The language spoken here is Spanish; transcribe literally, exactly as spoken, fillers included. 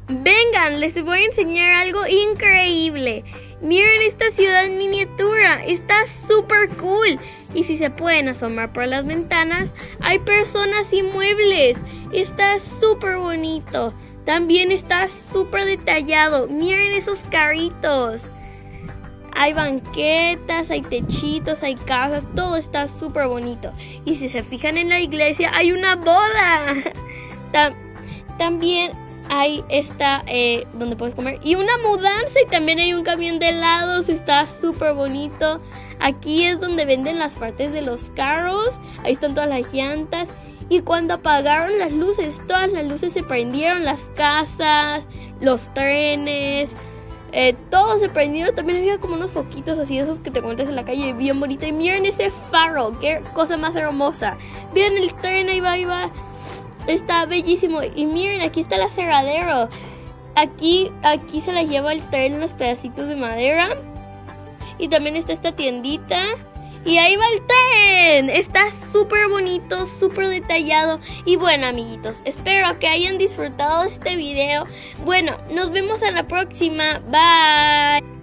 Vengan, les voy a enseñar algo increíble. Miren esta ciudad en miniatura, está súper cool. Y si se pueden asomar por las ventanas, hay personas y muebles. Está súper bonito. También está súper detallado. Miren esos carritos. Hay banquetas, hay techitos, hay casas, todo está súper bonito. Y si se fijan en la iglesia, hay una boda. Tam- también hay esta, eh, donde puedes comer, y una mudanza, y también hay un camión de helados, está súper bonito. Aquí es donde venden las partes de los carros, ahí están todas las llantas. Y cuando apagaron las luces, todas las luces se prendieron, las casas, los trenes, eh, todo se prendió. También había como unos foquitos así, esos que te encuentras en la calle, bien bonito. Y miren ese faro, qué cosa más hermosa. Miren el tren, ahí va, ahí va. Está bellísimo. Y miren, aquí está el aserradero. Aquí, aquí se las lleva el tren, los pedacitos de madera. Y también está esta tiendita. Y ahí va el tren. Está súper bonito, súper detallado. Y bueno, amiguitos, espero que hayan disfrutado de este video. Bueno, nos vemos en la próxima. Bye.